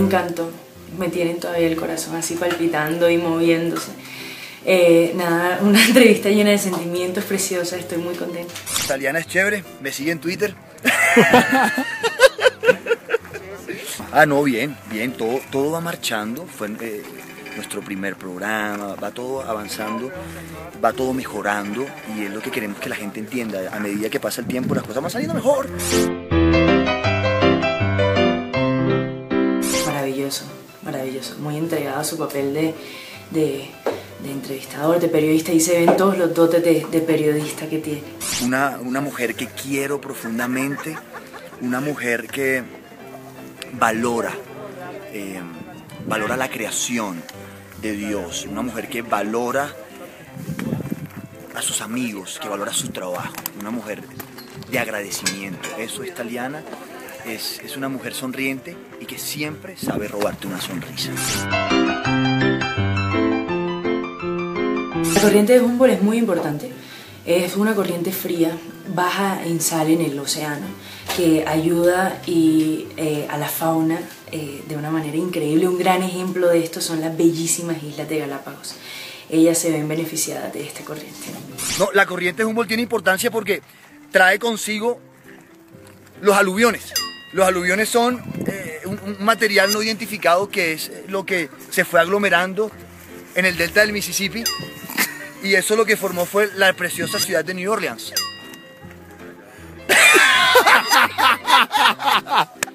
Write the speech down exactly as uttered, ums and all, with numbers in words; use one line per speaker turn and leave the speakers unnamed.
encanto, me tienen todavía el corazón así palpitando y moviéndose. Eh, nada, una entrevista llena de sentimientos, preciosa, estoy muy contenta.
Taliana es chévere, me sigue en Twitter. Ah, no, bien, bien, todo, todo va marchando, fue eh, nuestro primer programa, va todo avanzando, va todo mejorando y es lo que queremos que la gente entienda, a medida que pasa el tiempo las cosas van saliendo mejor.
Maravilloso, maravilloso, muy entregado a su papel de, de, de entrevistador, de periodista y se ven todos los dotes de, de periodista que tiene.
Una, una mujer que quiero profundamente, una mujer que valora, eh, valora la creación de Dios, una mujer que valora a sus amigos, que valora su trabajo, una mujer de agradecimiento. Eso es Taliana, es, es una mujer sonriente y que siempre sabe robarte una sonrisa.
La corriente de Humboldt es muy importante, es una corriente fría, baja en sal en el océano, que ayuda y, eh, a la fauna eh, de una manera increíble. Un gran ejemplo de esto son las bellísimas islas de Galápagos. Ellas se ven beneficiadas de esta corriente.
No, la corriente de Humboldt tiene importancia porque trae consigo los aluviones. Los aluviones son eh, un, un material no identificado que es lo que se fue aglomerando en el delta del Mississippi y eso lo que formó fue la preciosa ciudad de New Orleans.